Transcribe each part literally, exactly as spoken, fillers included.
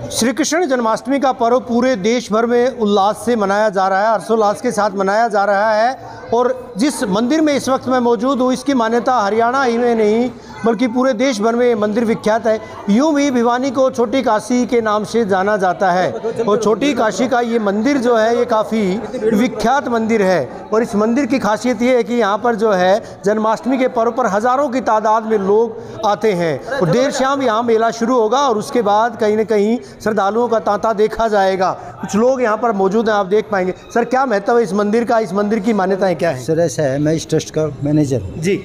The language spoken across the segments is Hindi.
श्री कृष्ण जन्माष्टमी का पर्व पूरे देश भर में उल्लास से मनाया जा रहा है, हर्षोल्लास के साथ मनाया जा रहा है। और जिस मंदिर में इस वक्त मैं मौजूद हूँ, इसकी मान्यता हरियाणा ही में नहीं बल्कि पूरे देश भर में ये मंदिर विख्यात है। यूँ भी भिवानी को छोटी काशी के नाम से जाना जाता है और छोटी काशी का ये मंदिर जो है ये काफ़ी विख्यात मंदिर है। और इस मंदिर की खासियत ये है कि यहाँ पर जो है जन्माष्टमी के पर्व पर हज़ारों की तादाद में लोग आते हैं और देर शाम यहाँ मेला शुरू होगा और उसके बाद कहीं ना कहीं श्रद्धालुओं का तांता देखा जाएगा। कुछ लोग यहाँ पर मौजूद हैं, आप देख पाएंगे। सर, क्या महत्व है इस मंदिर का, इस मंदिर की मान्यताएँ क्या है? सर, ऐसा है, मैं इस ट्रस्ट का मैनेजर हूँ जी।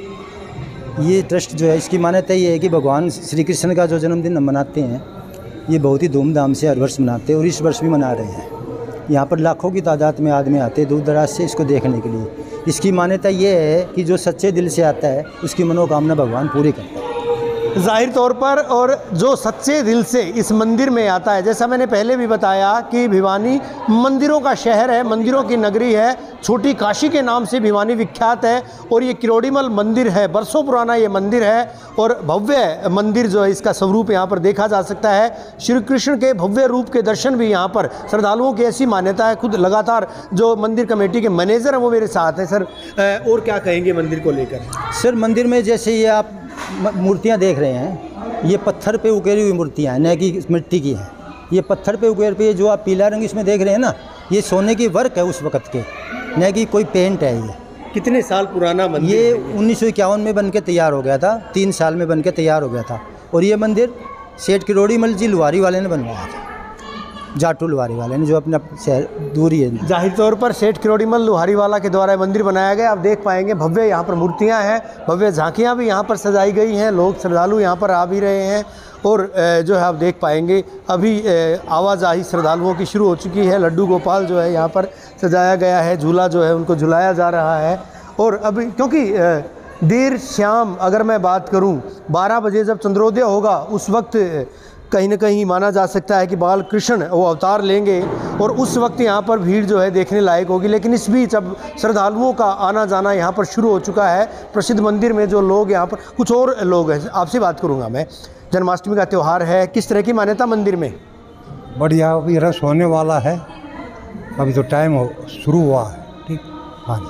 ये ट्रस्ट जो है इसकी मान्यता ये है कि भगवान श्री कृष्ण का जो जन्मदिन हम मनाते हैं ये बहुत ही धूमधाम से हर वर्ष मनाते हैं और इस वर्ष भी मना रहे हैं। यहाँ पर लाखों की तादाद में आदमी आते हैं दूर दराज से इसको देखने के लिए। इसकी मान्यता ये है कि जो सच्चे दिल से आता है उसकी मनोकामना भगवान पूरी करता है जाहिर तौर पर। और जो सच्चे दिल से इस मंदिर में आता है, जैसा मैंने पहले भी बताया कि भिवानी मंदिरों का शहर है, मंदिरों की नगरी है, छोटी काशी के नाम से भिवानी विख्यात है। और ये किरोड़ीमल मंदिर है, बरसों पुराना ये मंदिर है और भव्य मंदिर जो है इसका स्वरूप यहाँ पर देखा जा सकता है। श्री कृष्ण के भव्य रूप के दर्शन भी यहाँ पर श्रद्धालुओं की ऐसी मान्यता है। खुद लगातार जो मंदिर कमेटी के मैनेजर हैं वो मेरे साथ हैं। सर, और क्या कहेंगे मंदिर को लेकर? सर, मंदिर में जैसे ये आप मूर्तियाँ देख रहे हैं, ये पत्थर पे उकेरी हुई मूर्तियाँ हैं, न कि मिट्टी की हैं। ये पत्थर पे उकेर पे जो आप पीला रंग इसमें देख रहे हैं ना, ये सोने की वर्क है उस वक़्त के, न कि कोई पेंट है। ये कितने साल पुराना मंदिर? ये उन्नीस सौ इक्यावन में बन के तैयार हो गया था, तीन साल में बन के तैयार हो गया था। और ये मंदिर सेठ किरोड़ीमल जी लुहारी वाले ने बनवाया था, जाटू लुहारी वाले ने, जो अपना शहर दूरी है। जाहिर तौर पर सेठ किरोड़ीमल लुहारी वाला के द्वारा मंदिर बनाया गया। आप देख पाएंगे भव्य यहाँ पर मूर्तियाँ हैं, भव्य झांकियाँ भी यहाँ पर सजाई गई हैं। लोग श्रद्धालु यहाँ पर आ भी रहे हैं और जो है आप देख पाएंगे अभी आवाजाही श्रद्धालुओं की शुरू हो चुकी है। लड्डू गोपाल जो है यहाँ पर सजाया गया है, झूला जो है उनको झुलाया जा रहा है। और अभी क्योंकि देर शाम अगर मैं बात करूँ, बारह बजे जब चंद्रोदय होगा उस वक्त कहीं ना कहीं माना जा सकता है कि बाल कृष्ण वो अवतार लेंगे और उस वक्त यहाँ पर भीड़ जो है देखने लायक होगी। लेकिन इस बीच अब श्रद्धालुओं का आना जाना यहाँ पर शुरू हो चुका है। प्रसिद्ध मंदिर में जो लोग यहाँ पर, कुछ और लोग हैं, आपसे बात करूँगा मैं। जन्माष्टमी का त्यौहार है, किस तरह की मान्यता मंदिर में? बढ़िया, अभी रस होने वाला है, अभी तो टाइम हो शुरू हुआ है। ठीक, हाँ,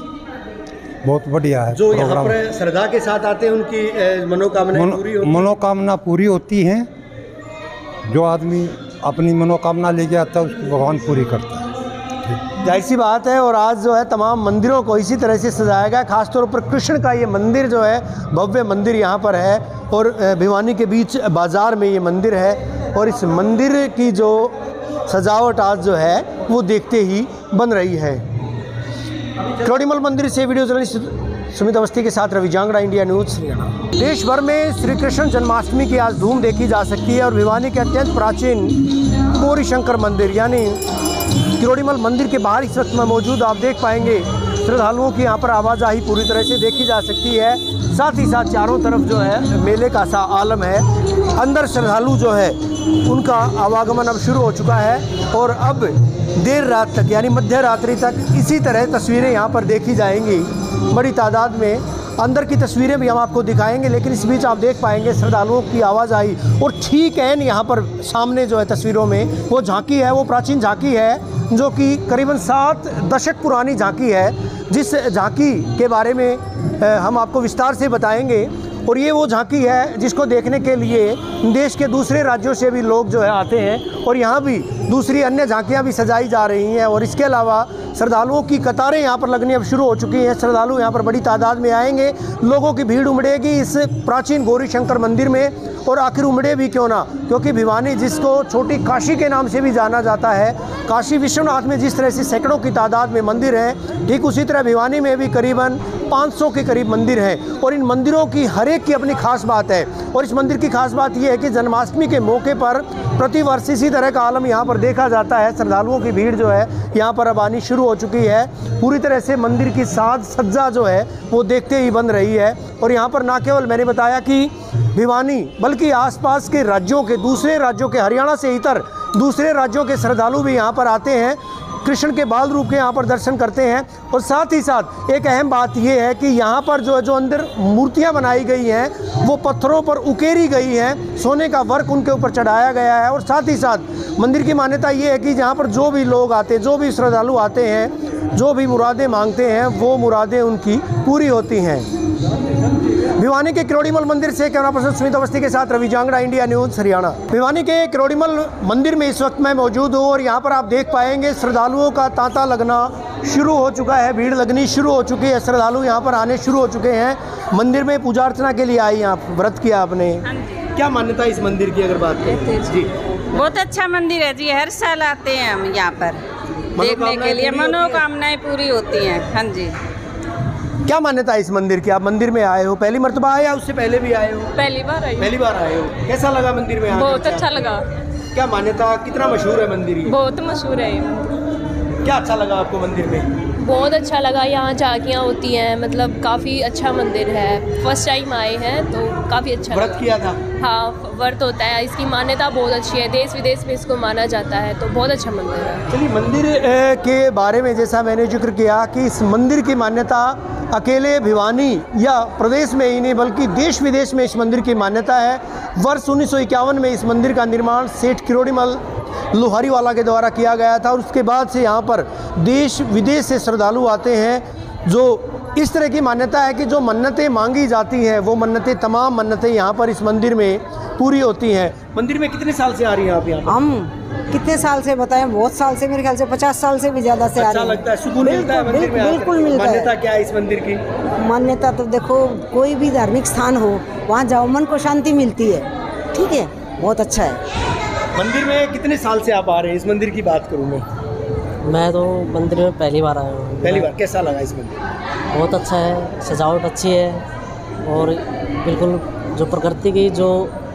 बहुत बढ़िया है। जो यहाँ पर श्रद्धा के साथ आते हैं उनकी मनोकामना पूरी होती है? मनोकामना पूरी होती हैं। जो आदमी अपनी मनोकामना लेके आता है उसको भगवान पूरी करता है। जाहिर सी बात है। और आज जो है तमाम मंदिरों को इसी तरह से सजाया गया, खासतौर पर कृष्ण का ये मंदिर जो है भव्य मंदिर यहाँ पर है और भिवानी के बीच बाज़ार में ये मंदिर है। और इस मंदिर की जो सजावट आज जो है वो देखते ही बन रही है। किरोड़ीमल मंदिर से वीडियो जर्नलिस्ट सुमित अवस्थी के साथ रवि जांगड़ा, इंडिया न्यूज़ हरियाणा। देश भर में श्री कृष्ण जन्माष्टमी की आज धूम देखी जा सकती है और भिवानी के अत्यंत प्राचीन गौरी शंकर मंदिर यानी किरोड़ीमल मंदिर के बाहर इस वक्त मैं मौजूद, आप देख पाएंगे श्रद्धालुओं की यहाँ पर आवाजाही पूरी तरह से देखी जा सकती है। साथ ही साथ चारों तरफ जो है मेले का सा आलम है। अंदर श्रद्धालु जो है उनका आवागमन अब शुरू हो चुका है और अब देर रात तक यानी मध्य रात्रि तक इसी तरह तस्वीरें यहाँ पर देखी जाएंगी। बड़ी तादाद में अंदर की तस्वीरें भी हम आपको दिखाएंगे, लेकिन इस बीच आप देख पाएंगे श्रद्धालुओं की आवाजाही। और ठीक है यहाँ पर सामने जो है तस्वीरों में वो झांकी है, वो प्राचीन झांकी है जो कि करीबन सात दशक पुरानी झांकी है, जिस झांकी के बारे में हम आपको विस्तार से बताएंगे। और ये वो झांकी है जिसको देखने के लिए देश के दूसरे राज्यों से भी लोग जो है आते हैं और यहाँ भी दूसरी अन्य झांकियाँ भी सजाई जा रही हैं। और इसके अलावा श्रद्धालुओं की कतारें यहाँ पर लगनी अब शुरू हो चुकी हैं। श्रद्धालु यहाँ पर बड़ी तादाद में आएंगे, लोगों की भीड़ उमड़ेगी इस प्राचीन गौरी शंकर मंदिर में। और आखिर उमड़े भी क्यों ना, क्योंकि भिवानी जिसको छोटी काशी के नाम से भी जाना जाता है, काशी विश्वनाथ में जिस तरह से सैकड़ों की तादाद में मंदिर हैं, ठीक उसी तरह भिवानी में भी करीबन पाँच सौ के करीब मंदिर हैं। और इन मंदिरों की हर एक की अपनी खास बात है। और इस मंदिर की खास बात यह है कि जन्माष्टमी के मौके पर प्रतिवर्ष इसी तरह का आलम यहाँ पर देखा जाता है। श्रद्धालुओं की भीड़ जो है यहाँ पर अब आनी शुरू हो चुकी है। पूरी तरह से मंदिर की साज सज्जा जो है वो देखते ही बन रही है। और यहाँ पर ना केवल मैंने बताया कि भिवानी बल्कि आसपास के राज्यों के, दूसरे राज्यों के, हरियाणा से इतर दूसरे राज्यों के श्रद्धालु भी यहाँ पर आते हैं। कृष्ण के बाल रूप के यहाँ पर दर्शन करते हैं। और साथ ही साथ एक अहम बात ये है कि यहाँ पर जो जो अंदर मूर्तियाँ बनाई गई हैं वो पत्थरों पर उकेरी गई हैं, सोने का वर्क उनके ऊपर चढ़ाया गया है। और साथ ही साथ मंदिर की मान्यता ये है कि जहाँ पर जो भी लोग आते हैं, जो भी श्रद्धालु आते हैं, जो भी मुरादें मांगते हैं वो मुरादें उनकी पूरी होती हैं। भिवानी के किरोड़ीमल मंदिर से कैमरा पर्सन सुमित अवस्थी के साथ रवि जांगड़ा, इंडिया न्यूज़ हरियाणा। भिवानी के किरोड़ीमल मंदिर में इस वक्त मैं मौजूद हूँ और यहाँ पर आप देख पाएंगे श्रद्धालुओं का तांता लगना शुरू हो चुका है, भीड़ लगनी शुरू हो चुकी है, श्रद्धालु यहाँ पर आने शुरू हो चुके हैं। मंदिर में पूजा अर्चना के लिए आई, आप व्रत किया आपने, क्या मान्यता है इस मंदिर की अगर बात करें? जी, बहुत अच्छा मंदिर है जी, हर साल आते हैं हम यहाँ पर देखने के लिए, मनोकामनाएं पूरी होती हैं। हाँ जी। क्या मान्यता है इस मंदिर की? आप मंदिर में आए हो, पहली मर्तबा आए या उससे पहले भी आए हो? पहली बार आई। पहली बार आए हो, कैसा लगा मंदिर में? बहुत अच्छा लगा। क्या मान्यता, कितना मशहूर है मंदिर ये? बहुत मशहूर है ये मंदिर। क्या अच्छा लगा आपको मंदिर में? बहुत अच्छा लगा, यहाँ झांकियाँ होती हैं, मतलब काफ़ी अच्छा मंदिर है। फर्स्ट टाइम आए हैं तो काफ़ी अच्छा व्रत लगा। किया था? हाँ, व्रत होता है, इसकी मान्यता बहुत अच्छी है, देश विदेश में इसको माना जाता है, तो बहुत अच्छा मंदिर है। चलिए, मंदिर अ, के बारे में जैसा मैंने जिक्र किया कि इस मंदिर की मान्यता अकेले भिवानी या प्रदेश में ही नहीं बल्कि देश विदेश में इस मंदिर की मान्यता है। वर्ष उन्नीस सौ इक्यावन में इस मंदिर का निर्माण सेठ किरोड़ीमल लोहारीवाला के द्वारा किया गया था और उसके बाद से यहाँ पर देश विदेश से श्रद्धालु आते हैं। जो इस तरह की मान्यता है कि जो मन्नतें मांगी जाती हैं वो मन्नतें, तमाम मन्नतें यहाँ पर इस मंदिर में पूरी होती हैं। मंदिर में कितने साल से आ रही हैं आप यहाँ पर? हम कितने साल से बताएं? बहुत साल से, मेरे ख्याल से पचास साल से भी ज्यादा से आ अच्छा रही है। लगता है, सुकून मिलता है मंदिर में? बिल्कुल मिलता है। मान्यता क्या है इस मंदिर की? मान्यता तो देखो, कोई भी धार्मिक स्थान हो वहाँ जाओ मन को शांति मिलती है। ठीक है, बहुत अच्छा है। मंदिर में कितने साल से आप आ रहे हैं? इस मंदिर की बात करूँ मैं, मैं तो मंदिर में पहली बार आया हूँ। पहली बार, कैसा लगा इस मंदिर? बहुत अच्छा है, सजावट अच्छी है और बिल्कुल जो प्रकृति की जो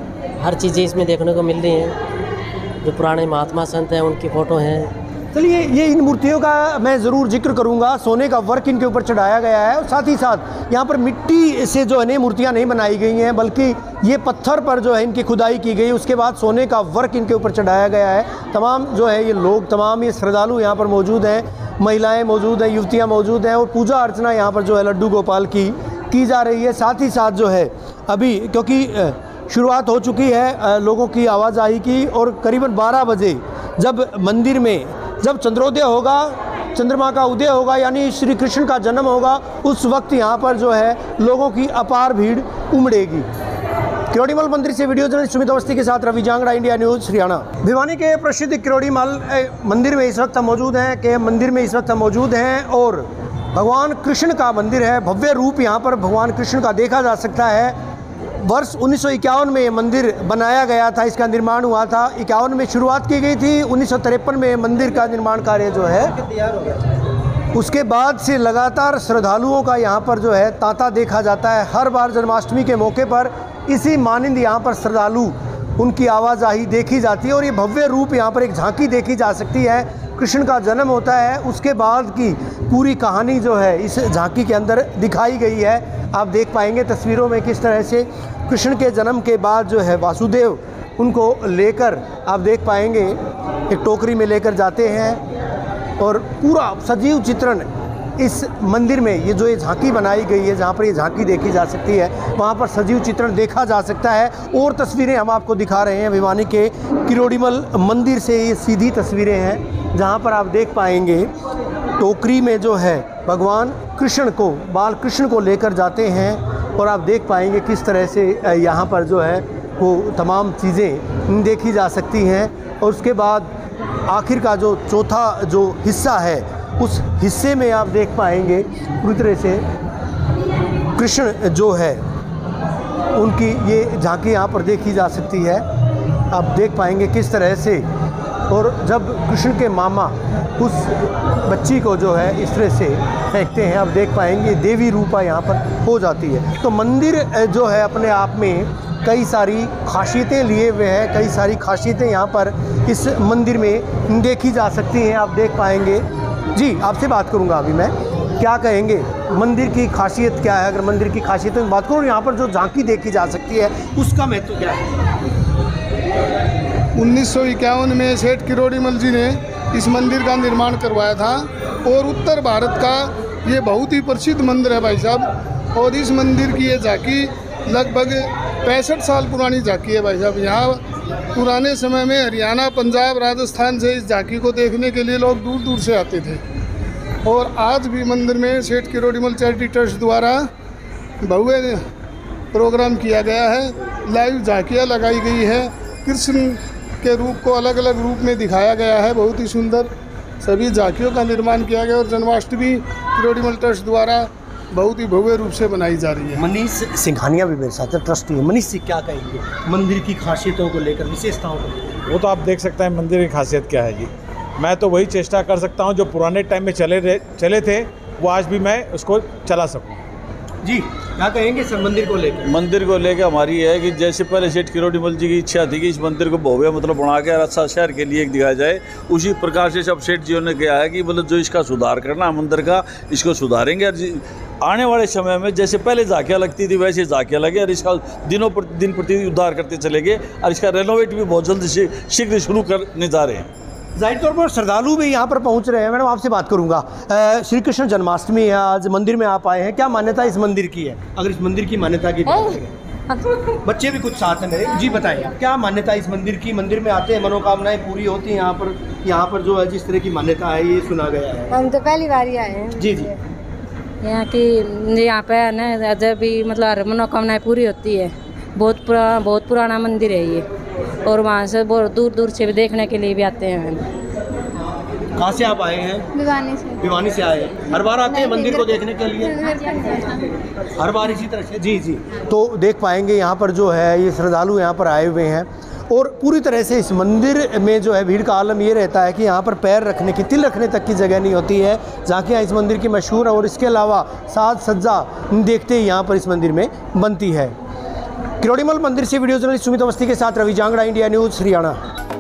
हर चीज़ें इसमें देखने को मिल रही हैं। जो पुराने महात्मा संत हैं उनकी फ़ोटो हैं। चलिए, ये इन मूर्तियों का मैं ज़रूर जिक्र करूंगा। सोने का वर्क इनके ऊपर चढ़ाया गया है और साथ ही साथ यहाँ पर मिट्टी से जो है नई मूर्तियाँ नहीं बनाई गई हैं बल्कि ये पत्थर पर जो है इनकी खुदाई की गई, उसके बाद सोने का वर्क इनके ऊपर चढ़ाया गया है। तमाम जो है ये लोग, तमाम ये श्रद्धालु यहाँ पर मौजूद हैं, महिलाएँ मौजूद हैं, युवतियाँ मौजूद हैं और पूजा अर्चना यहाँ पर जो है लड्डू गोपाल की की जा रही है। साथ ही साथ जो है अभी क्योंकि शुरुआत हो चुकी है लोगों की आवाजाही की और करीबन बारह बजे जब मंदिर में जब चंद्रोदय होगा, चंद्रमा का उदय होगा यानी श्री कृष्ण का जन्म होगा, उस वक्त यहाँ पर जो है लोगों की अपार भीड़ उमड़ेगी। किरोड़ीमल मंदिर से वीडियो जर्नलिस्ट सुमित अवस्थी के साथ रवि जांगड़ा, इंडिया न्यूज़ हरियाणा। भिवानी के प्रसिद्ध किरोड़ीमल मंदिर में इस वक्त हम मौजूद हैं के मंदिर में इस वक्त हम मौजूद हैं और भगवान कृष्ण का मंदिर है। भव्य रूप यहाँ पर भगवान कृष्ण का देखा जा सकता है। वर्ष उन्नीस सौ इक्यावन में ये मंदिर बनाया गया था, इसका निर्माण हुआ था। इक्यावन में शुरुआत की गई थी, उन्नीस सौ तिरपन में मंदिर का निर्माण कार्य जो है तैयार हो गया। उसके बाद से लगातार श्रद्धालुओं का यहाँ पर जो है तांता देखा जाता है। हर बार जन्माष्टमी के मौके पर इसी मानिंद यहाँ पर श्रद्धालु उनकी आवाजाही देखी जाती है और ये भव्य रूप यहाँ पर एक झांकी देखी जा सकती है। कृष्ण का जन्म होता है, उसके बाद की पूरी कहानी जो है इस झांकी के अंदर दिखाई गई है। आप देख पाएंगे तस्वीरों में किस तरह से कृष्ण के जन्म के बाद जो है वासुदेव उनको लेकर, आप देख पाएंगे एक टोकरी में लेकर जाते हैं और पूरा सजीव चित्रण इस मंदिर में, ये जो ये झांकी बनाई गई है जहाँ पर ये झांकी देखी जा सकती है वहाँ पर सजीव चित्रण देखा जा सकता है। और तस्वीरें हम आपको दिखा रहे हैं भिवानी के किरोड़ीमल मंदिर से, ये सीधी तस्वीरें हैं जहाँ पर आप देख पाएंगे टोकरी में जो है भगवान कृष्ण को, बाल कृष्ण को लेकर जाते हैं और आप देख पाएंगे किस तरह से यहाँ पर जो है वो तमाम चीज़ें देखी जा सकती हैं। और उसके बाद आखिर का जो चौथा जो हिस्सा है उस हिस्से में आप देख पाएंगे पूरी तरह से कृष्ण जो है उनकी ये झांकी यहाँ पर देखी जा सकती है। आप देख पाएंगे किस तरह से, और जब कृष्ण के मामा उस बच्ची को जो है इस तरह से फेंकते हैं, आप देख पाएंगे देवी रूपा यहाँ पर हो जाती है। तो मंदिर जो है अपने आप में कई सारी खासियतें लिए हुए हैं, कई सारी खासियतें यहाँ पर इस मंदिर में देखी जा सकती हैं। आप देख पाएंगे। जी, आपसे बात करूँगा अभी मैं, क्या कहेंगे मंदिर की खासियत क्या है? अगर मंदिर की खासियतों की बात करूँ, यहाँ पर जो झांकी देखी जा सकती है उसका महत्व तो क्या है? उन्नीस सौ इक्यावन में सेठ किरोड़ीमल जी ने इस मंदिर का निर्माण करवाया था और उत्तर भारत का ये बहुत ही प्रसिद्ध मंदिर है भाई साहब। और इस मंदिर की ये झांकी लगभग पैंसठ साल पुरानी झांकी है भाई साहब। यहाँ पुराने समय में हरियाणा, पंजाब, राजस्थान से इस झांकी को देखने के लिए लोग दूर दूर से आते थे। और आज भी मंदिर में सेठ किरोड़ीमल चैरिटी ट्रस्ट द्वारा भव्य प्रोग्राम किया गया है। लाइव झांकियाँ लगाई गई है, कृष्ण के रूप को अलग अलग रूप में दिखाया गया है, बहुत ही सुंदर सभी झांकियों का निर्माण किया गया। और जन्माष्टमी किरोड़ीमल ट्रस्ट द्वारा बहुत ही भव्य रूप से बनाई जा रही है। मनीष सिंघानिया भी मेरे साथ है, ट्रस्टी है। मनीष जी क्या कहेंगे मंदिर की खासियतों को लेकर, विशेषताओं को? वो तो आप देख सकते हैं मंदिर की खासियत क्या है जी। मैं तो वही चेष्टा कर सकता हूँ जो पुराने टाइम में चले रहे चले थे वो आज भी मैं उसको चला सकूँ। जी क्या कहेंगे सर मंदिर को लेकर? मंदिर को लेकर हमारी है कि जैसे पहले सेठ किरोड़ीमल जी की इच्छा थी कि इस मंदिर को भव्य मतलब बना के अच्छा शहर के लिए दिखाया जाए, उसी प्रकार से सब सेठ जियों ने कहा है कि मतलब जो इसका सुधार करना मंदिर का, इसको सुधारेंगे। और आने वाले समय में जैसे पहले झांकियाँ लगती थी वैसे झांकियाँ लगे और इसका दिनों पर दिन प्रतिदिन उद्धार करते चलेंगे और इसका रेनोवेट भी बहुत जल्द से शीघ्र शुरू करने जा रहे हैं। जाहिर तौर पर श्रद्धालु भी यहाँ पर पहुँच रहे हैं। मैडम आपसे बात करूँगा, श्री कृष्ण जन्माष्टमी है, आज मंदिर में आप आए हैं, क्या मान्यता इस मंदिर की है? अगर इस मंदिर की मान्यता की बात करें, बच्चे भी कुछ साथ हैं मेरे, जी बताइए क्या मान्यता इस मंदिर की? मंदिर में आते हैं, मनोकामनाएं पूरी होती हैं यहाँ पर? यहाँ पर जो है जिस तरह की मान्यता है ये सुना गया है। हम तो पहली बार ही आए हैं। जी जी, यहाँ की यहाँ पे ना जब भी मतलब मनोकामनाएं पूरी होती है। बहुत पुराना बहुत पुराना मंदिर है ये, और वहाँ से बहुत दूर दूर से भी देखने के लिए भी आते हैं। कहाँ से आप आए हैं? भिवानी से। भिवानी से आए हैं, हर बार आते हैं मंदिर को देखने के लिए? हर बार इसी तरह से? जी जी, तो देख पाएंगे यहाँ पर जो है ये श्रद्धालु यहाँ पर आए हुए हैं और पूरी तरह से इस मंदिर में जो है भीड़ का आलम ये रहता है कि यहाँ पर पैर रखने की, तिल रखने तक की जगह नहीं होती है। झांकियाँ इस मंदिर की मशहूर है और इसके अलावा साज सज्जा देखते ही यहाँ पर इस मंदिर में बनती है। किरोड़ीमल मंदिर से वीडियो जर्नलिस्ट सुमित अवस्थी के साथ रवि जांगड़ा, इंडिया न्यूज़, हरियाणा।